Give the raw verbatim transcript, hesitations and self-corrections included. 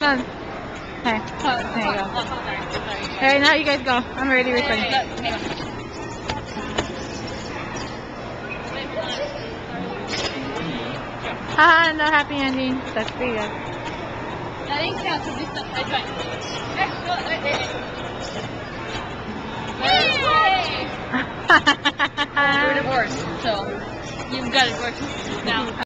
on. Okay. There you go. Alright, now you guys go. I'm already recording. Haha, no happy ending. That's pretty good. That ain't count because this stuff is fine. We're divorced, so you've got it working now.